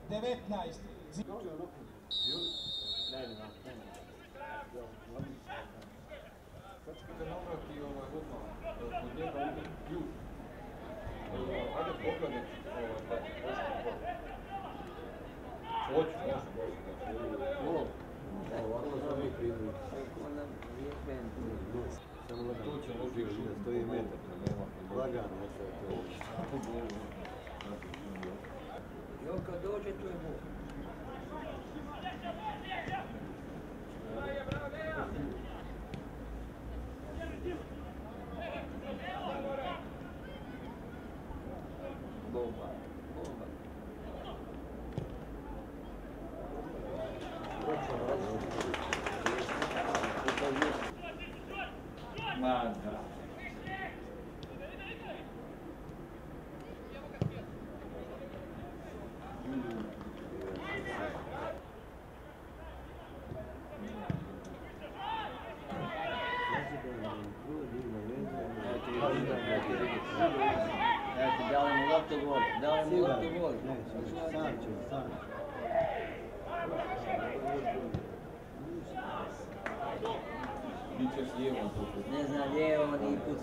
19. Sad ću te navrati odmah od njega ključ. Ajde pogledati hoću, može. Ovako smo mi krivi. Samo na tu će možda stoji metar. Lagano se to. Jel kad dođe tu je Bog. Bomba, bomba. Mada. Dali mu loptu gol, dali mu loptu gol. Sam će, sam. Biće s lijevom to. Ne zna lijevo ni put.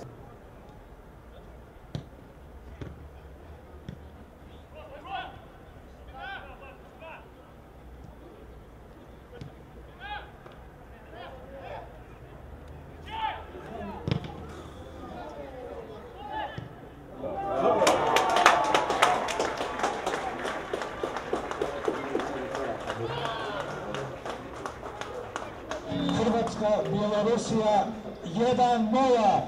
Hrvatska, Bjelorusija 1:0.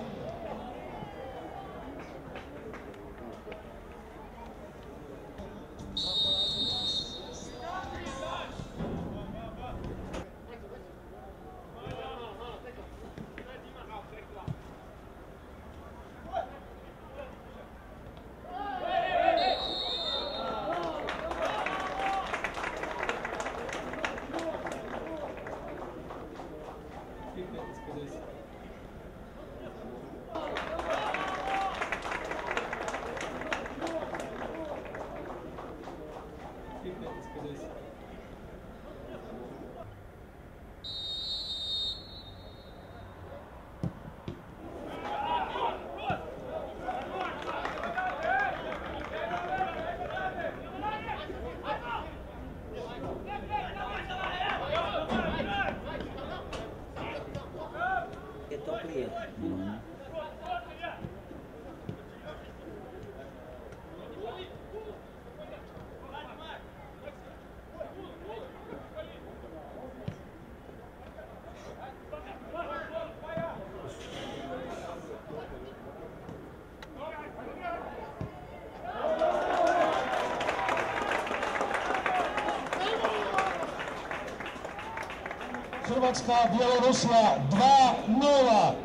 Hrvatska, Bjelorusija 2:0.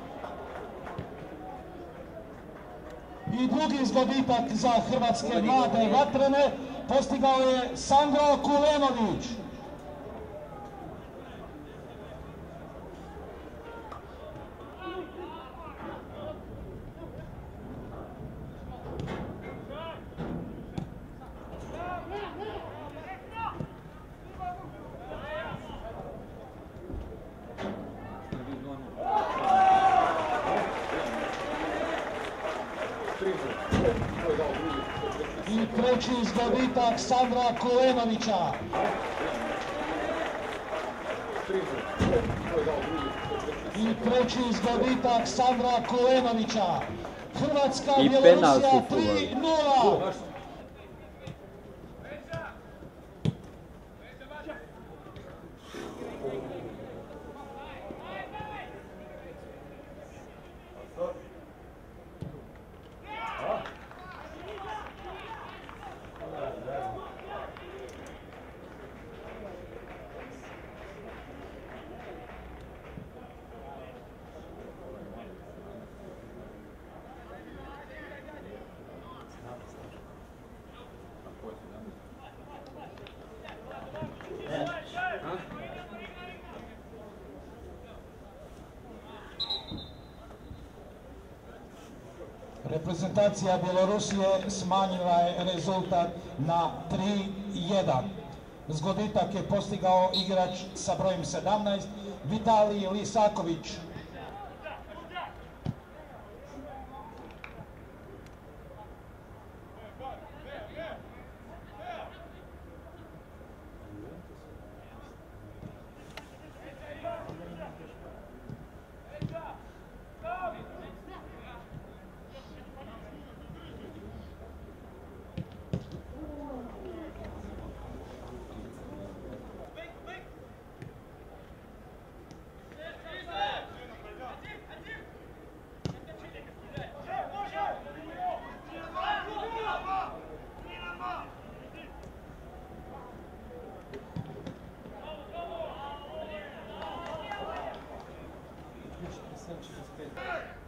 I drugi zgoditak za hrvatske mlade vatrene postigao je Sandro Kulenović. I treći zgoditak Sandra Kulenovića. I treći zgoditak Sandra Kulenovića. Hrvatska, Bjelorusija 3:0. Reprezentacija Bjelorusije smanjila je rezultat na 3:1. 1. Zgoditak je postigao igrač sa brojem 17, Vitalij Lisaković. Sam 45.